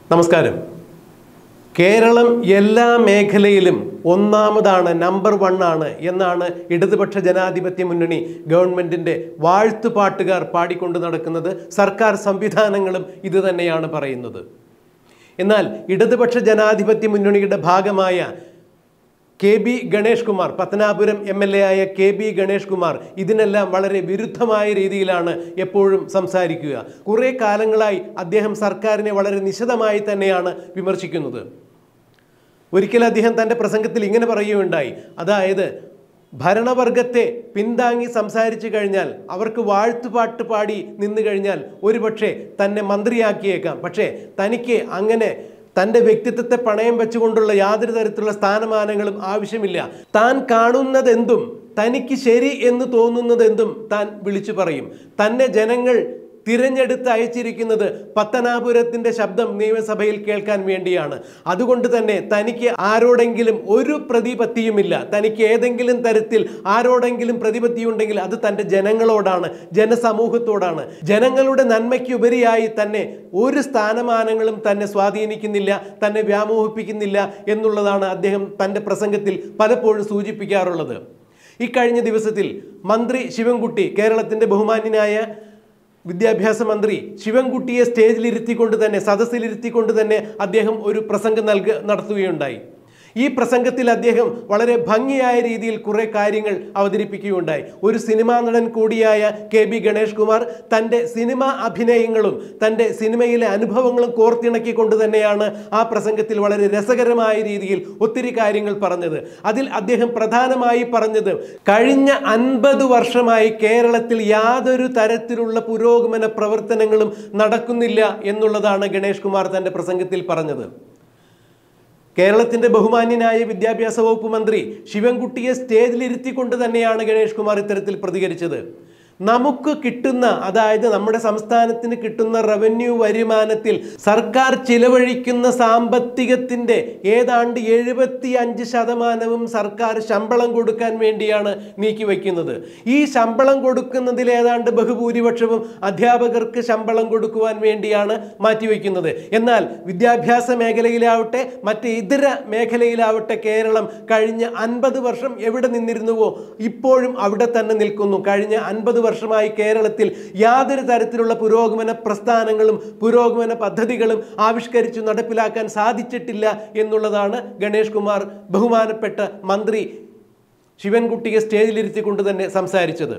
നമസ്കാരം. കേരളം എല്ലാ മേഖലയിലും ഒന്നാമതാണ്, നമ്പർ 1 ആണ് എന്നാണ് ഇടതുപക്ഷ ജനാധിപത്യ മുന്നണി ഗവൺമെന്റിന്റെ വാഴ്ത്തുപാട്ടുകാർ പാടിക്കൊണ്ട് നടക്കുന്നത്. സർക്കാർ സംവിധാനങ്ങളും ഇത് തന്നെയാണ് പറയുന്നത്. എന്നാൽ ഇടതുപക്ഷ ജനാധിപത്യ മുന്നണിയുടെ ഭാഗമായ kb.ഗണേഷ്കുമാർ, പത്തനാപുരം MLA ആയ kb.ഗണേഷ്കുമാർ ഇതിനെല്ലാം വളരെ വിരുദ്ധമായ രീതിയിലാണ് എപ്പോഴും സംസാരിക്കുക. കുറേ കാലങ്ങളായി അദ്ദേഹം സർക്കാരിനെ വളരെ നിശിതമായി തന്നെയാണ് വിമർശിക്കുന്നത്. ഒരിക്കൽ അദ്ദേഹം തൻ്റെ പ്രസംഗത്തിൽ ഇങ്ങനെ പറയുകയുണ്ടായി, അതായത് ഭരണവർഗത്തെ പിന്താങ്ങി സംസാരിച്ചു കഴിഞ്ഞാൽ, അവർക്ക് വാഴ്ത്തുപാട്ട് പാടി നിന്നു കഴിഞ്ഞാൽ ഒരുപക്ഷെ തന്നെ മന്ത്രിയാക്കിയേക്കാം. പക്ഷേ തനിക്ക് അങ്ങനെ തൻ്റെ വ്യക്തിത്വത്തെ പണയം വെച്ചുകൊണ്ടുള്ള യാതൊരു തരത്തിലുള്ള സ്ഥാനമാനങ്ങളും ആവശ്യമില്ല. താൻ കാണുന്നതെന്തും, തനിക്ക് ശരി എന്ന് തോന്നുന്നതെന്തും താൻ വിളിച്ചു പറയും. തന്നെ ജനങ്ങൾ തിരഞ്ഞെടുത്ത് അയച്ചിരിക്കുന്നത് പത്തനാപുരത്തിൻ്റെ ശബ്ദം നിയമസഭയിൽ കേൾക്കാൻ വേണ്ടിയാണ്. അതുകൊണ്ട് തന്നെ തനിക്ക് ആരോടെങ്കിലും ഒരു പ്രതിപത്തിയുമില്ല. തനിക്ക് ഏതെങ്കിലും തരത്തിൽ ആരോടെങ്കിലും പ്രതിപത്തിയുണ്ടെങ്കിൽ അത് തൻ്റെ ജനങ്ങളോടാണ്, ജനസമൂഹത്തോടാണ്. ജനങ്ങളുടെ നന്മയ്ക്കുപരിയായി തന്നെ ഒരു സ്ഥാനമാനങ്ങളും തന്നെ സ്വാധീനിക്കുന്നില്ല, തന്നെ വ്യാമോഹിപ്പിക്കുന്നില്ല എന്നുള്ളതാണ് അദ്ദേഹം തൻ്റെ പ്രസംഗത്തിൽ പലപ്പോഴും സൂചിപ്പിക്കാറുള്ളത്. ഇക്കഴിഞ്ഞ ദിവസത്തിൽ മന്ത്രി ശിവൻകുട്ടി, കേരളത്തിൻ്റെ ബഹുമാന്യനായ വിദ്യാഭ്യാസ മന്ത്രി ശിവൻകുട്ടിയെ സ്റ്റേജിലിരുത്തിക്കൊണ്ട് തന്നെ, സദസ്സിലിരുത്തിക്കൊണ്ട് തന്നെ അദ്ദേഹം ഒരു പ്രസംഗം നടത്തുകയുണ്ടായി. ഈ പ്രസംഗത്തിൽ അദ്ദേഹം വളരെ ഭംഗിയായ രീതിയിൽ കുറേ കാര്യങ്ങൾ അവതരിപ്പിക്കുകയുണ്ടായി. ഒരു സിനിമാ നടൻ കൂടിയായ kb.ഗണേഷ്കുമാർ തൻ്റെ സിനിമാ അഭിനയങ്ങളും തൻ്റെ സിനിമയിലെ അനുഭവങ്ങളും കോർത്തിണക്കിക്കൊണ്ട് തന്നെയാണ് ആ പ്രസംഗത്തിൽ വളരെ രസകരമായ രീതിയിൽ ഒത്തിരി കാര്യങ്ങൾ പറഞ്ഞത്. അതിൽ അദ്ദേഹം പ്രധാനമായി പറഞ്ഞത്, കഴിഞ്ഞ 50 വർഷമായി കേരളത്തിൽ യാതൊരു തരത്തിലുള്ള പുരോഗമന പ്രവർത്തനങ്ങളും നടക്കുന്നില്ല എന്നുള്ളതാണ് ഗണേഷ്കുമാർ തൻ്റെ പ്രസംഗത്തിൽ പറഞ്ഞത്. കേരളത്തിൻ്റെ ബഹുമാന്യനായ വിദ്യാഭ്യാസ വകുപ്പ് മന്ത്രി ശിവൻകുട്ടിയെ സ്റ്റേജിലിരുത്തിക്കൊണ്ട് തന്നെയാണ് ഗണേഷ്കുമാർ ഇത്തരത്തിൽ പ്രതികരിച്ചത്. നമുക്ക് കിട്ടുന്ന, അതായത് നമ്മുടെ സംസ്ഥാനത്തിന് കിട്ടുന്ന റവന്യൂ വരുമാനത്തിൽ സർക്കാർ ചിലവഴിക്കുന്ന സാമ്പത്തികത്തിൻ്റെ ഏതാണ്ട് 75% സർക്കാർ ശമ്പളം കൊടുക്കാൻ വേണ്ടിയാണ് നീക്കിവെക്കുന്നത്. ഈ ശമ്പളം കൊടുക്കുന്നതിൽ ഏതാണ്ട് ബഹുഭൂരിപക്ഷവും അധ്യാപകർക്ക് ശമ്പളം കൊടുക്കുവാൻ വേണ്ടിയാണ് മാറ്റിവെക്കുന്നത്. എന്നാൽ വിദ്യാഭ്യാസ മേഖലയിലാവട്ടെ മറ്റ് ഇതര മേഖലയിലാവട്ടെ കേരളം കഴിഞ്ഞ 50 വർഷം എവിടെ നിന്നിരുന്നുവോ ഇപ്പോഴും അവിടെ തന്നെ നിൽക്കുന്നു. കഴിഞ്ഞ 50 വർഷമായി കേരളത്തിൽ യാതൊരു തരത്തിലുള്ള പുരോഗമന പ്രസ്ഥാനങ്ങളും പുരോഗമന പദ്ധതികളും ആവിഷ്കരിച്ചു നടപ്പിലാക്കാൻ സാധിച്ചിട്ടില്ല എന്നുള്ളതാണ് ഗണേഷ്കുമാർ ബഹുമാനപ്പെട്ട മന്ത്രി ശിവൻകുട്ടിയെ സ്റ്റേജിലിരുത്തിക്കൊണ്ട് തന്നെ സംസാരിച്ചത്.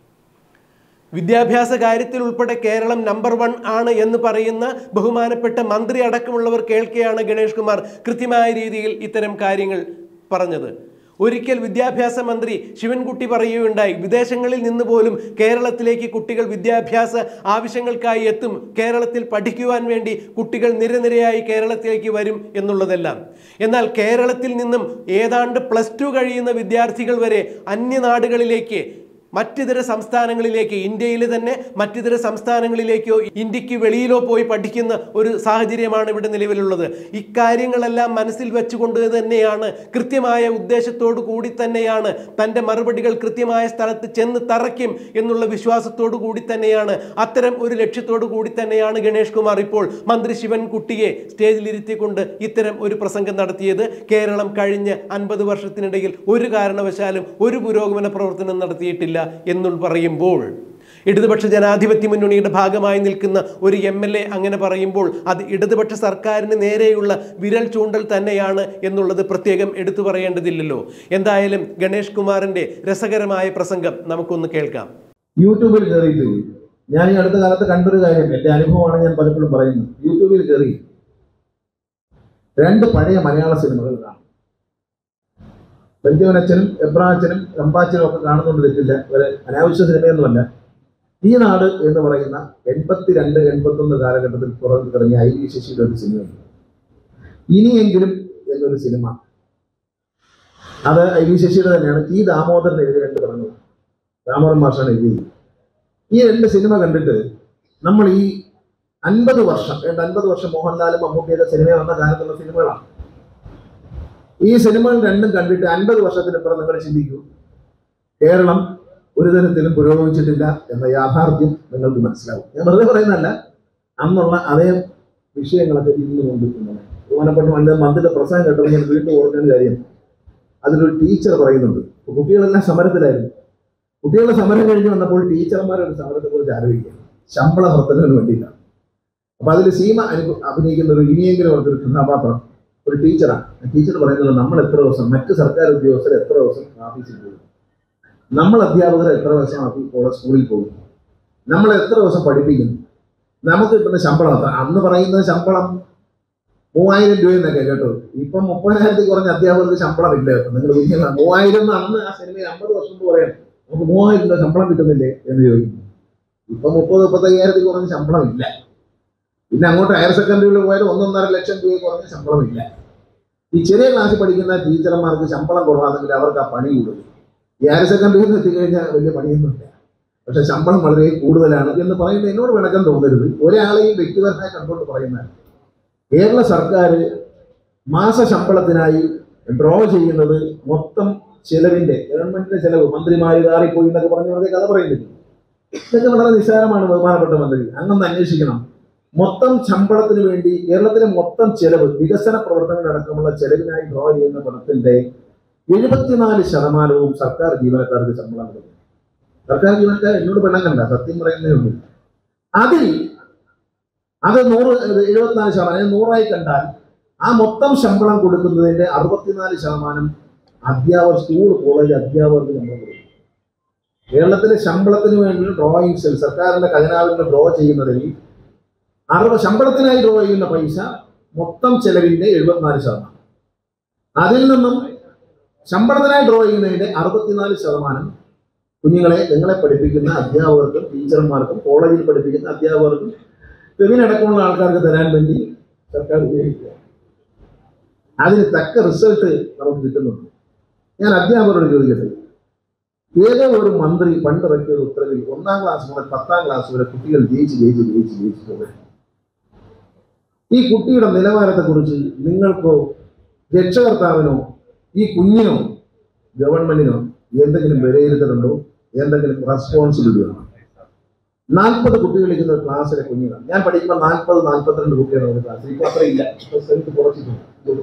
വിദ്യാഭ്യാസ കാര്യത്തിൽ ഉൾപ്പെടെ കേരളം നമ്പർ 1 ആണ് എന്ന് പറയുന്ന ബഹുമാനപ്പെട്ട മന്ത്രി അടക്കമുള്ളവർ കേൾക്കെയാണ് ഗണേഷ്കുമാർ കൃത്യമായ രീതിയിൽ ഇത്തരം കാര്യങ്ങൾ പറഞ്ഞത്. ഒരിക്കൽ വിദ്യാഭ്യാസ മന്ത്രി ശിവൻകുട്ടി പറയുകയുണ്ടായി, വിദേശങ്ങളിൽ നിന്ന് പോലും കേരളത്തിലേക്ക് കുട്ടികൾ വിദ്യാഭ്യാസ ആവശ്യങ്ങൾക്കായി എത്തും, കേരളത്തിൽ പഠിക്കുവാൻ വേണ്ടി കുട്ടികൾ നിരനിരയായി കേരളത്തിലേക്ക് വരും എന്നുള്ളതെല്ലാം. എന്നാൽ കേരളത്തിൽ നിന്നും ഏതാണ്ട് +2 കഴിയുന്ന വിദ്യാർത്ഥികൾ വരെ അന്യനാടുകളിലേക്ക്, മറ്റിതര സംസ്ഥാനങ്ങളിലേക്ക്, ഇന്ത്യയിലെ തന്നെ മറ്റിതര സംസ്ഥാനങ്ങളിലേക്കോ ഇന്ത്യക്ക് വെളിയിലോ പോയി പഠിക്കുന്ന ഒരു സാഹചര്യമാണ് ഇവിടെ നിലവിലുള്ളത്. ഇക്കാര്യങ്ങളെല്ലാം മനസ്സിൽ വെച്ചുകൊണ്ട് തന്നെയാണ്, കൃത്യമായ ഉദ്ദേശത്തോടു കൂടി തന്നെയാണ്, തൻ്റെ മറുപടികൾ കൃത്യമായ സ്ഥലത്ത് ചെന്ന് തറയ്ക്കും എന്നുള്ള വിശ്വാസത്തോടു കൂടി തന്നെയാണ്, അത്തരം ഒരു ലക്ഷ്യത്തോടു കൂടി തന്നെയാണ് ഗണേഷ്കുമാർ ഇപ്പോൾ മന്ത്രി ശിവൻകുട്ടിയെ സ്റ്റേജിലിരുത്തിക്കൊണ്ട് ഇത്തരം ഒരു പ്രസംഗം നടത്തിയത്. കേരളം കഴിഞ്ഞ 50 വർഷത്തിനിടയിൽ ഒരു കാരണവശാലും ഒരു പുരോഗമന പ്രവർത്തനം നടത്തിയിട്ടില്ല എന്ന് പറയുമ്പോൾ, ഇടതുപക്ഷ ജനാധിപത്യ മുന്നണിയുടെ ഭാഗമായി നിൽക്കുന്ന ഒരു MLA അങ്ങനെ പറയുമ്പോൾ അത് ഇടതുപക്ഷ സർക്കാരിന് നേരെയുള്ള വിരൽ ചൂണ്ടൽ തന്നെയാണ് എന്നുള്ളത് പ്രത്യേകം എടുത്തു പറയേണ്ടതില്ലല്ലോ. എന്തായാലും ഗണേഷ് കുമാറിന്റെ രസകരമായ പ്രസംഗം നമുക്കൊന്ന് കേൾക്കാം. യൂട്യൂബിൽ കയറിയിട്ട് ഞാൻ ഈ അടുത്ത കാലത്ത് കണ്ടൊരു കാര്യം, എൻ്റെ അനുഭവമാണ് ഞാൻ പലപ്പോഴും പറയുന്നത്. യൂട്യൂബിൽ കയറി 2 പഴയ മലയാള സിനിമകൾ കാണും. ബെഞ്ചമിനച്ഛനും എബ്രാച്ചനും റമ്പാച്ചനും ഒക്കെ കാണുന്നുണ്ട്, തെറ്റില്ല, ഒരു അനാവശ്യ സിനിമയൊന്നുമല്ല. ഈ നാട് എന്ന് പറയുന്ന 82-81 കാലഘട്ടത്തിൽ പുറത്തിറങ്ങിയ IV ശശിയുടെ ഒരു സിനിമയുണ്ട്, ഇനിയെങ്കിലും എന്നൊരു സിനിമ. അത് IV ശശിയുടെ തന്നെയാണ്. T ദാമോദരൻ എഴുതിയ 2 പടങ്ങൾ, ദാമോദരൻ മാഷാണ് എഴുതിയത്. ഈ 2 സിനിമ കണ്ടിട്ട് നമ്മൾ ഈ 50 വർഷം മോഹൻലാലും മമ്മൂട്ടിയുടെ സിനിമ വന്ന കാലത്തുള്ള സിനിമകളാണ്. ഈ സിനിമകൾ 2ഉം കണ്ടിട്ട് 50 വർഷത്തിനപ്പുറം നിങ്ങൾ ചിന്തിക്കൂ, കേരളം ഒരു തരത്തിലും പുരോഗമിച്ചിട്ടില്ല എന്ന യാഥാർത്ഥ്യം നിങ്ങൾക്ക് മനസ്സിലാവും. ഞാൻ വെറുതെ പറയുന്നതല്ല, അന്നുള്ള അതേ വിഷയങ്ങളൊക്കെ ഇന്ന് കൊണ്ടിരിക്കുന്നത്. ബഹുമാനപ്പെട്ട മന്ത്രിയുടെ പ്രസംഗം കേട്ടപ്പോൾ ഞാൻ വീണ്ടും ഓർക്കുന്ന കാര്യം, അതിലൊരു ടീച്ചർ പറയുന്നുണ്ട്. കുട്ടികളെല്ലാം സമരത്തിലായിരുന്നു. കുട്ടികളുടെ സമരം കഴിഞ്ഞ് വന്നപ്പോൾ ടീച്ചർമാരുടെ സമരത്തെക്കുറിച്ച് ആലോചിക്കുക, ശമ്പള വർധനവിന് വേണ്ടിയിട്ടാണ്. അപ്പൊ അതിൽ സീമ അഭിനയിക്കുന്ന ഒരു ഇനിയെങ്കിലും ഒരു കഥാപാത്രം ഒരു ടീച്ചറാണ്. ടീച്ചർ പറയുന്നത്, നമ്മൾ എത്ര ദിവസം, മറ്റ് സർക്കാർ ഉദ്യോഗസ്ഥർ എത്ര ദിവസം ഓഫീസിൽ പോകും, നമ്മൾ അധ്യാപകർ എത്ര ദിവസം സ്കൂളിൽ പോകും, നമ്മൾ എത്ര ദിവസം പഠിപ്പിക്കുന്നു, നമുക്ക് കിട്ടുന്ന ശമ്പളം എത്ര? അന്ന് പറയുന്ന ശമ്പളം 3000 രൂപയെന്നൊക്കെ കേട്ടോ. ഇപ്പം 30,000 കുറഞ്ഞ അധ്യാപകർക്ക് ശമ്പളം ഇല്ല. നിങ്ങൾ 3000 അന്ന് ആ സിനിമയിൽ 50 വർഷം പറയാം, നമുക്ക് 3000 രൂപ ശമ്പളം കിട്ടുന്നില്ലേ എന്ന് ചോദിക്കുന്നു. ഇപ്പം 30-35,000 കുറഞ്ഞ ശമ്പളം ഇല്ല. പിന്നെ അങ്ങോട്ട് ഹയർ സെക്കൻഡറിയിൽ പോയാലും 1.5 ലക്ഷം രൂപ കുറഞ്ഞ ശമ്പളം ഇല്ല. ഈ ചെറിയ ക്ലാസ്സിൽ പഠിക്കുന്ന ടീച്ചർമാർക്ക് ശമ്പളം കുറവാണെങ്കിൽ അവർക്ക് ആ പണി കൂടുതൽ. ഈ ഹയർ സെക്കൻഡറിയിൽ നിന്ന് എത്തിക്കഴിഞ്ഞാൽ വലിയ പണിയൊന്നുമില്ല, പക്ഷെ ശമ്പളം വളരെ കൂടുതലാണ് എന്ന് പറയുന്നത് എന്നോട് വിളക്കം തോന്നരുത്. ഒരാളെയും വ്യക്തിപരമായി കണ്ടുകൊണ്ട് പറയുന്നതാണ്. കേരള സർക്കാർ മാസ ശമ്പളത്തിനായി ഡ്രോ ചെയ്യുന്നത് മൊത്തം ചെലവിന്റെ, ഗവൺമെന്റിന്റെ ചെലവ്, മന്ത്രിമാർ കാറിപ്പോയി എന്നൊക്കെ പറഞ്ഞവരുടെ കഥ പറയുന്നില്ല. ഇതൊക്കെ വളരെ നിസ്സാരമാണ്. ബഹുമാനപ്പെട്ട മന്ത്രി, അങ്ങൊന്ന് അന്വേഷിക്കണം. മൊത്തം ശമ്പളത്തിന് വേണ്ടി കേരളത്തിലെ മൊത്തം ചെലവ്, വികസന പ്രവർത്തനങ്ങളടക്കമുള്ള ചെലവിനായി ഡ്രോ ചെയ്യുന്ന പണത്തിന്റെ 74% സർക്കാർ ജീവനക്കാർക്ക് ശമ്പളം കൊടുക്കും. സർക്കാർ ജീവനക്കാർ എന്നോട് പെണ്ണം കണ്ട, സത്യം പറയുന്നേ ഉള്ളൂ. അതിൽ അത് 74%, 100 കണ്ടാൽ ആ മൊത്തം ശമ്പളം കൊടുക്കുന്നതിന്റെ 64% അധ്യാപകർ, സ്കൂൾ കോളേജ് അധ്യാപകർക്ക് ശമ്പളം കൊടുക്കും. കേരളത്തിലെ ശമ്പളത്തിന് വേണ്ടി ഡ്രോയിങ് സെൽ, സർക്കാരിന്റെ ഖജനാവിൽ ഡ്രോ ചെയ്യുന്നതിൽ ശമ്പളത്തിനായി ഡ്രോ ചെയ്യുന്ന പൈസ മൊത്തം ചെലവിന്റെ 74%. അതിൽ നിന്നും ശമ്പളത്തിനായി ഡ്രോ ചെയ്യുന്നതിന്റെ 64% കുഞ്ഞുങ്ങളെ, നിങ്ങളെ പഠിപ്പിക്കുന്ന അധ്യാപകർക്കും ടീച്ചർമാർക്കും കോളേജിൽ പഠിപ്പിക്കുന്ന അധ്യാപകർക്കും ഇതിനടക്കമുള്ള ആൾക്കാർക്ക് തരാൻ വേണ്ടി സർക്കാർ ഉപയോഗിക്കുക. അതിന് തക്ക റിസൾട്ട് നമുക്ക് കിട്ടുന്നുണ്ട്. ഞാൻ അധ്യാപകരോട് ചോദിക്കട്ടെ, ഏതോ ഒരു മന്ത്രി പണ്ടിറക്കിയ ഒരു ഉത്തരവിൽ 1ാം ക്ലാസ് മുതൽ 10ാം ക്ലാസ് വരെ കുട്ടികൾ ജയിച്ച് പോകണം. ഈ കുട്ടിയുടെ നിലവാരത്തെക്കുറിച്ച് നിങ്ങൾക്കോ രക്ഷകർത്താവിനോ ഈ കുഞ്ഞിനോ ഗവൺമെന്റിനോ എന്തെങ്കിലും വിലയിരുത്തലുണ്ടോ? എന്തെങ്കിലും റെസ്പോൺസിബിലിറ്റി ഉണ്ടോ? 40 കുട്ടികൾ ഇരിക്കുന്ന ക്ലാസ്സിലെ കുഞ്ഞുങ്ങൾ, ഞാൻ പഠിക്കുമ്പോൾ 40-42 കുട്ടികളാണ് ഒരു ക്ലാസ്സിൽ. ഇപ്പൊ അത്രയില്ല, കുറച്ചിട്ടുണ്ട്.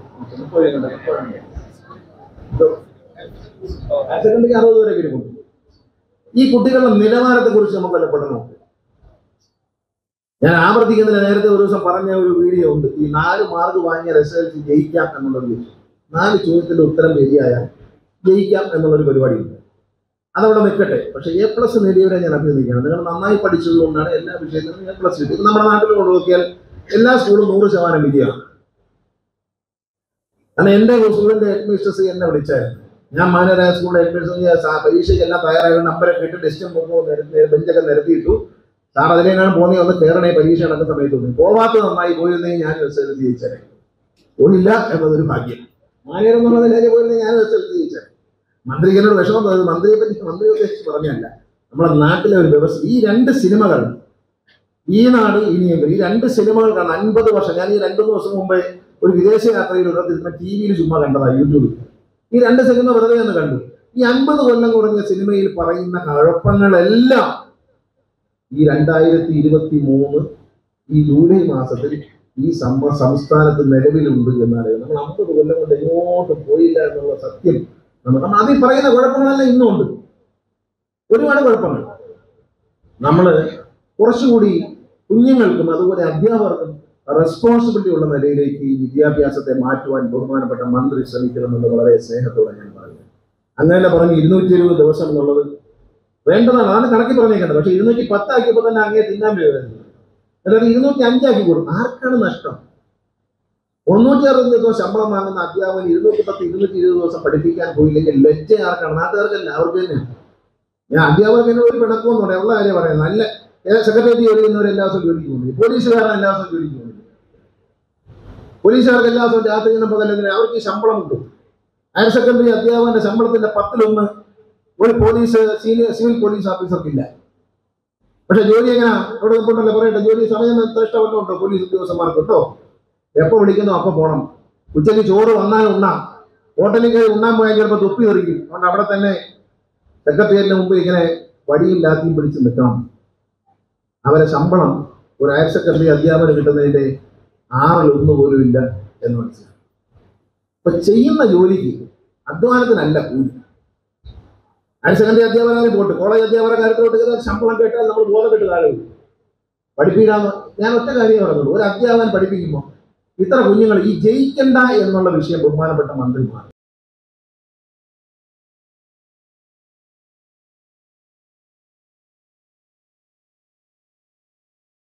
സെക്കൻഡറി 60 വരെ കിട്ടും. ഈ കുട്ടികളുടെ നിലവാരത്തെ കുറിച്ച് നമുക്ക് വല്ല പഠനം. ഞാൻ ആവർത്തിക്കുന്നില്ല, നേരത്തെ ഒരു ദിവസം പറഞ്ഞ ഒരു വീഡിയോ ഉണ്ട്. ഈ 4 മാർക്ക് വാങ്ങിയ റിസൾട്ട് ജയിക്കാം എന്നുള്ളൊരു വിഷയം. 4 ചോദ്യത്തിന്റെ ഉത്തരം ശരിയായാൽ ജയിക്കാം എന്നുള്ളൊരു പരിപാടിയുണ്ട്. അതവിടെ നിൽക്കട്ടെ. പക്ഷെ A+ നേടിയവരെ ഞാൻ അഭിനന്ദിക്കണം. നിങ്ങൾ നന്നായി പഠിച്ചതുകൊണ്ടാണ് എല്ലാ വിഷയത്തിലും A+ കിട്ടി. ഇപ്പൊ നമ്മുടെ നാട്ടിൽ കൊണ്ടുനോക്കിയാൽ എല്ലാ സ്കൂളും 100% വിജയമാണ്. കാരണം എൻ്റെ സ്കൂളിന്റെ ഹെഡ്മിസ്ട്രസ് എന്നെ വിളിച്ചായിരുന്നു. ഞാൻ മാനേരായ സ്കൂളിലെ ഹെഡ്മിസ്ട്രസ് പരീക്ഷയ്ക്ക് എല്ലാം തയ്യാറായി നമ്പരൊക്കെ ഇട്ട് ടെസ്റ്റും ബെഞ്ചൊക്കെ നിരത്തിയിട്ടു. സാർ അതിലേക്കാണ് പോകുന്നത്, ഒന്ന് കയറണേ പരീക്ഷ നടക്കുന്ന സമയത്ത് തോന്നി. പോവാത്ത നന്നായി പോയിരുന്നെങ്കിൽ ഞാൻ റിസൾട്ട് ജയിച്ചേ. പോയില്ല എന്നതൊരു ഭാഗ്യം. മാനേർ എന്നുള്ള നിലയിൽ പോയിരുന്നെങ്കിൽ ഞാൻ റിസൾട്ട് ജയിച്ചേ. മന്ത്രിക്ക് എന്നോട് വിഷമം തോന്നുന്നത് മന്ത്രിയെ ഉദ്ദേശിച്ച് പറഞ്ഞല്ല. നമ്മുടെ നാട്ടിലെ ഒരു വ്യവസ്ഥ. ഈ 2 സിനിമകൾ, ഈ നാട് ഇനിയെങ്കിലും, ഈ 2 സിനിമകൾ കാണാൻ 50 വർഷം. ഞാൻ ഈ 2-3 ദിവസം മുമ്പേ ഒരു വിദേശ യാത്രയിലൂടെ TV-ൽ ചുമ്മാ കണ്ടതാണ്, യൂട്യൂബിൽ. ഈ 2 സിനിമ വെറുതെ ഒന്ന് കണ്ടു. ഈ 50 കൊല്ലം കുറഞ്ഞ സിനിമയിൽ പറയുന്ന കുഴപ്പങ്ങളെല്ലാം ഈ 2023 ഈ ജൂലൈ മാസത്തിൽ ഈ സംസ്ഥാനത്ത് നിലവിലുണ്ട് എന്നറിയാം. നമ്മൾ 50 കൊല്ലം കൊണ്ട് എങ്ങോട്ട് പോയില്ല എന്നുള്ള സത്യം നമ്മൾ അതിൽ പറയുന്ന കുഴപ്പങ്ങളെല്ലാം ഇന്നുണ്ട്. ഒരുപാട് കുഴപ്പങ്ങൾ. നമ്മൾ കുറച്ചുകൂടി കുഞ്ഞുങ്ങൾക്കും അതുപോലെ അധ്യാപകർക്കും റെസ്പോൺസിബിലിറ്റി ഉള്ള നിലയിലേക്ക് ഈ വിദ്യാഭ്യാസത്തെ മാറ്റുവാൻ ബഹുമാനപ്പെട്ട മന്ത്രി ശ്രമിക്കണമെന്ന് വളരെ സ്നേഹത്തോടെ ഞാൻ പറയുന്നു. അങ്ങനെ പറഞ്ഞ് 220 ദിവസം എന്നുള്ളത് വേണ്ടതാണ്, അതാണ് കണക്കി പറഞ്ഞേക്കുന്നത്. പക്ഷെ 210 ആക്കിയപ്പോൾ തന്നെ അങ്ങേ തിന്നാൻ വരുന്നത്. അതായത് 205 ആക്കി കൊടുക്കും. ആർക്കാണ് നഷ്ടം? 360 ദിവസം ശമ്പളം വാങ്ങുന്ന അധ്യാപകൻ 210-220 ദിവസം പഠിപ്പിക്കാൻ പോയില്ലെങ്കിൽ ലജ്ജ ആർക്കാണ്? നാട്ടുകാർക്കല്ല, അവർക്ക് തന്നെയാണ്. ഞാൻ അധ്യാപകന് ഒരു പിണക്കമെന്ന് പറയാം, ഉള്ള കാര്യം പറയാം. നല്ല സെക്രട്ടേറിയറ്റ് ജോലി ചെയ്യുന്നവർ എല്ലാ ദിവസവും ജോലിക്ക് പോകുന്നു. പോലീസുകാരൻ എല്ലാ ദിവസവും ജോലിക്ക് പോകുന്നു. പോലീസുകാർക്ക് എല്ലാ ദിവസവും രാത്രി തന്നെ അവർക്ക് ഈ ശമ്പളം കിട്ടും. ഹയർ സെക്കൻഡറി അധ്യാപകന്റെ ശമ്പളത്തിന്റെ 10-1 ഒരു പോലീസ് സിവിൽ പോലീസ് ഓഫീസർക്കില്ല. പക്ഷെ ജോലി എങ്ങനെയാ? അവിടെ നിൽപ്പുണ്ടല്ലോ, പറയട്ടെ. ജോലി സമയം എത്ര ഇഷ്ടമല്ലോ ഉണ്ടോ പോലീസ് ഉദ്യോഗസ്ഥന്മാർക്ക്? കേട്ടോ, എപ്പോൾ വിളിക്കുന്നോ അപ്പോൾ പോകണം. ഉച്ചയ്ക്ക് ചോറ് വന്നാൽ ഉണ്ണാം. ഹോട്ടലിൽ കയറി ഉണ്ണാൻ പോയാൽ ചിലപ്പോൾ തുപ്പി തെറിക്കും. അതുകൊണ്ട് അവിടെ തന്നെ സെക്രട്ടേറിയറ്റിന് മുമ്പ് ഇങ്ങനെ വടിയും ലാത്തിയും പിടിച്ച് നിൽക്കണം. അവരെ ശമ്പളം ഒരു ഹയർ സെക്കൻഡറി അധ്യാപനം കിട്ടുന്നതിന്റെ 6-1 പോലും ഇല്ല എന്ന് മനസ്സിലാക്കി. അപ്പൊ ചെയ്യുന്ന ജോലിക്ക് അധ്വാനത്തിനല്ല കൂലി. ഹയർ സെക്കൻഡറി അധ്യാപകരെ പോട്ട് കോളേജ് അധ്യാപകരുടെ കാര്യത്തിലോട്ട് ശമ്പളം കേട്ടാൽ നമ്മൾ ബോധം കെട്ട് കാലം പഠിപ്പിക്കാന്ന്. ഞാൻ ഒറ്റ കാര്യം പറഞ്ഞുള്ളൂ, ഒരു അധ്യാപകൻ പഠിപ്പിക്കുമ്പോൾ ഇത്ര കുഞ്ഞുങ്ങൾ ഈ ജയിക്കണ്ട എന്നുള്ള വിഷയം ബഹുമാനപ്പെട്ട മന്ത്രിമാർ